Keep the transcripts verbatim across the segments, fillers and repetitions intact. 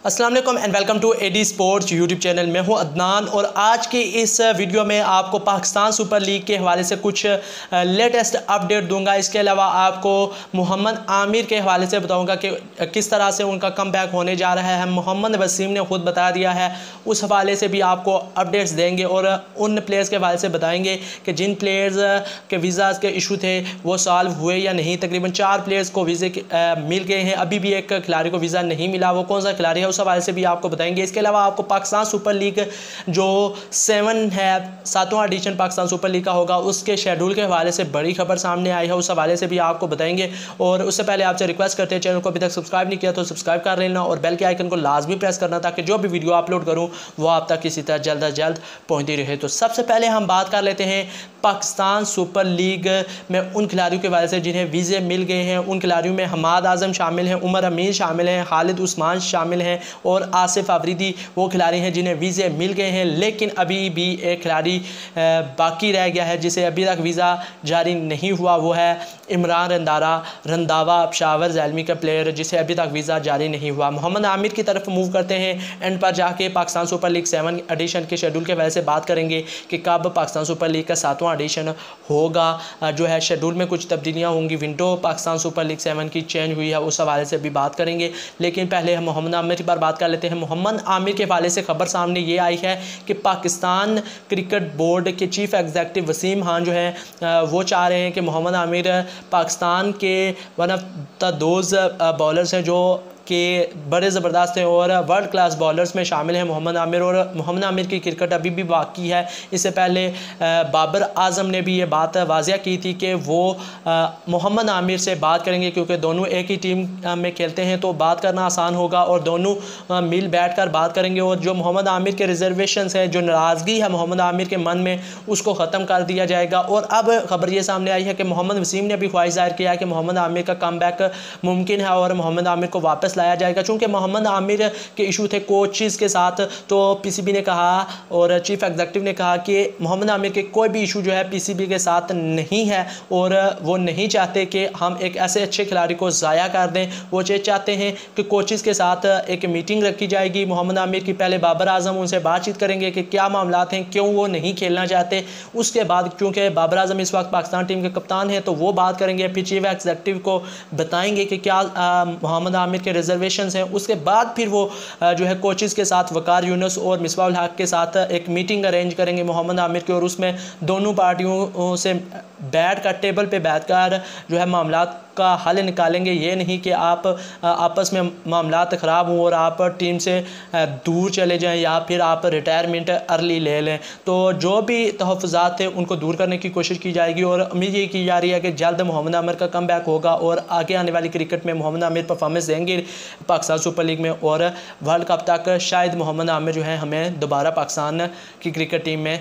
अस्सलाम वालेकुम and welcome to AD sports YouTube channel. मैं हूं अदनान और आज की इस वीडियो में आपको पाकिस्तान सुपर लीग के हवाले से कुछ लेटेस्ट अपडेट दूंगा। इसके अलावा आपको मोहम्मद आमिर के हवाले से बताऊंगा कि किस तरह से उनका कमबैक होने जा रहा है। मोहम्मद वसीम ने खुद बता दिया है, उस हवाले से भी आपको अपडेट्स देंगे और उन प्लेयर्स के हवाले से बताएंगे कि जिन प्लेयर्स के वीज़ाज़ के इशू थे वो सॉल्व हुए या नहीं। तकरीबन चार प्लेयर्स को वीज़े मिल गए हैं, अभी भी एक खिलाड़ी को वीज़ा नहीं मिला। वो कौन सा खिलाड़ी है उस हवाले से भी आपको बताएंगे। इसके अलावा आपको पाकिस्तान सुपर लीग जो सेवन है, सातवां एडिशन पाकिस्तान सुपर लीग का होगा, उसके शेड्यूल के हवाले से बड़ी खबर सामने आई है, उस हवाले से भी आपको बताएंगे। और उससे पहले आपसे रिक्वेस्ट करते हैं, चैनल को अभी तक सब्सक्राइब नहीं किया तो सब्सक्राइब कर लेना और बेल के आइकन को लाजमी प्रेस करना ताकि जो भी वीडियो अपलोड करूँ वो आप तक किसी तरह जल्द अज जल्द पहुँचती रहे। तो सबसे पहले हम बात कर लेते हैं पाकिस्तान सुपर लीग में उन खिलाड़ियों के हवाले से जिन्हें वीज़े मिल गए हैं। उन खिलाड़ियों में हमाद आजम शामिल हैं, उमर अमीन शामिल हैं, खालिद उस्मान शामिल हैं और आसिफ अफरीदी वो खिलाड़ी हैं जिन्हें वीज़े मिल गए हैं। लेकिन अभी भी एक खिलाड़ी बाकी रह गया है जिसे अभी तक वीज़ा जारी नहीं हुआ, वो है इमरान रंदारा रंदावा पेशावर ज़ैलमी का प्लेयर, जिसे अभी तक वीज़ा जारी नहीं हुआ। मोहम्मद आमिर की तरफ मूव करते हैं। एंड पर जाके Pakistan super league seven edition के शेड्यूल के वजह से बात करेंगे कि कब पाकिस्तान सुपर लीग का सातवां एडिशन होगा। जो है शेड्यूल में कुछ तब्दीलियाँ होंगी, window Pakistan super league seven की चेंज हुई है, उस हवाले से भी बात करेंगे। लेकिन पहले हम मोहम्मद आमिर पर बात कर लेते हैं। मोहम्मद आमिर के हवाले से खबर सामने ये आई है कि पाकिस्तान क्रिकेट बोर्ड के चीफ एग्जीक्यूटिव वसीम खान जो है वो चाह रहे हैं कि मोहम्मद आमिर पाकिस्तान के one of the those bowlers हैं जो कि बड़े ज़बरदस्त हैं और वर्ल्ड क्लास बॉलर्स में शामिल हैं मोहम्मद आमिर। और मोहम्मद आमिर की क्रिकेट अभी भी बाकी है। इससे पहले बाबर आजम ने भी ये बात वाज़िया की थी कि वो मोहम्मद आमिर से बात करेंगे क्योंकि दोनों एक ही टीम में खेलते हैं तो बात करना आसान होगा और दोनों मिल बैठ कर बात करेंगे। और जो मोहम्मद आमिर के रिजर्वेशंस हैं, जो नाराज़गी है मोहम्मद आमिर के मन में, उसको ख़त्म कर दिया जाएगा। और अब खबर ये सामने आई है कि मोहम्मद वसीम ने भी ख्वाहिश ज़ाहिर किया है कि मोहम्मद आमिर का कम बैक मुमकिन है और मोहम्मद आमिर को वापस लाया जाएगा। चूंकि मोहम्मद आमिर के इशू थे कोचेस के साथ, तो पीसीबी ने कहा और चीफ एग्जीक्यूटिव ने कहा कि मोहम्मद आमिर के कोई भी इशू जो है पीसीबी के साथ नहीं है और वो नहीं चाहते कि हम एक ऐसे अच्छे खिलाड़ी को ज़ाया कर दें। वो ये चाहते हैं कि कोचेस के साथ एक मीटिंग रखी जाएगी। मोहम्मद आमिर की पहले बाबर आजम उनसे बातचीत करेंगे कि क्या मामलात हैं, क्यों वो नहीं खेलना चाहते। उसके बाद क्योंकि बाबर आजम इस वक्त पाकिस्तान टीम के कप्तान हैं तो वो बात करेंगे, फिर चीफ एग्जीक्यूटिव को बताएंगे कि क्या मोहम्मद आमिर के रिजर्वेशन हैं। उसके बाद फिर वो जो है कोचेस के साथ वकार यूनुस और मिसबाह उल हक के साथ एक मीटिंग अरेंज करेंगे मोहम्मद आमिर की और उसमें दोनों पार्टियों से बैठ कर टेबल पे बैठ कर जो है मामलात का हल निकालेंगे। ये नहीं कि आप आपस में मामलात ख़राब हों और आप टीम से दूर चले जाएं या फिर आप रिटायरमेंट अर्ली ले लें। तो जो भी तहफ़्फ़ुज़ात थे उनको दूर करने की कोशिश की जाएगी और उम्मीद ये की जा रही है कि जल्द मोहम्मद आमिर का कम बैक होगा और आगे आने वाली क्रिकेट में मोहम्मद आमिर परफॉर्मेंस देंगे पाकिस्तान सुपर लीग में और वर्ल्ड कप तक शायद मोहम्मद आमिर जो है हमें दोबारा पाकिस्तान की क्रिकेट टीम में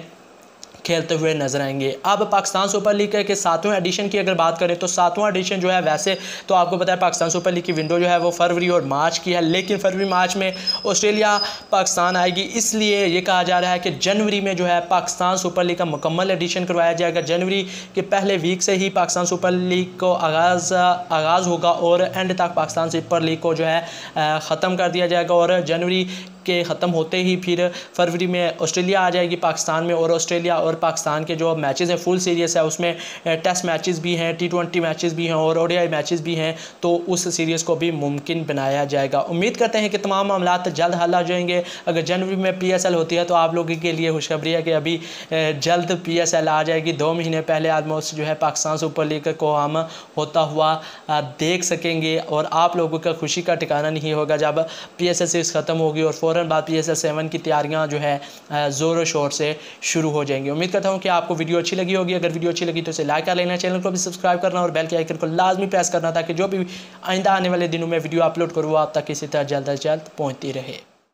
खेलते हुए नजर आएंगे। अब पाकिस्तान सुपर लीग के सातवें एडिशन की अगर बात करें तो सातवां एडिशन जो है, वैसे तो आपको पता है पाकिस्तान सुपर लीग की विंडो जो है वो फरवरी और मार्च की है, लेकिन फरवरी मार्च में ऑस्ट्रेलिया पाकिस्तान आएगी, इसलिए ये कहा जा रहा है कि जनवरी में जो है पाकिस्तान सुपर लीग का मुकम्मल एडिशन करवाया जाएगा। जनवरी के पहले वीक से ही पाकिस्तान सुपर लीग को आगाज़ आगाज़ होगा और एंड तक पाकिस्तान सुपर लीग को जो है ख़त्म कर दिया जाएगा। और जनवरी के ख़त्म होते ही फिर फरवरी में ऑस्ट्रेलिया आ जाएगी पाकिस्तान में और ऑस्ट्रेलिया और पाकिस्तान के जो मैचेस हैं फुल सीरीज़ है, उसमें टेस्ट मैचेस भी हैं, टी ट्वेंटी मैचेस भी हैं और ओडीआई मैचेस भी हैं, तो उस सीरीज़ को भी मुमकिन बनाया जाएगा। उम्मीद करते हैं कि तमाम मामलात जल्द हल आ जाएंगे। अगर जनवरी में पीएसएल होती है तो आप लोगों के लिए खुशखबरी है कि अभी जल्द पीएसएल आ जाएगी। दो महीने पहले आलमोस्ट जो है पाकिस्तान सुपर लीग को हम होता हुआ देख सकेंगे और आप लोगों का खुशी का ठिकाना नहीं होगा जब पीएसएल सीरीज़ ख़त्म होगी और फ़ौरन बाद पीएसएल सेवन की तैयारियां जो है ज़ोर शोर से शुरू हो जाएंगी। उम्मीद करता हूं कि आपको वीडियो अच्छी लगी होगी। अगर वीडियो अच्छी लगी तो इसे लाइक कर लेना, चैनल को भी सब्सक्राइब करना और बेल के आइकन को लाजमी प्रेस करना ताकि जो भी आइंदा आने वाले दिनों में वीडियो अपलोड करूँ आप तक किसी तरह जल्द अज जल्द पहुँचती रहे।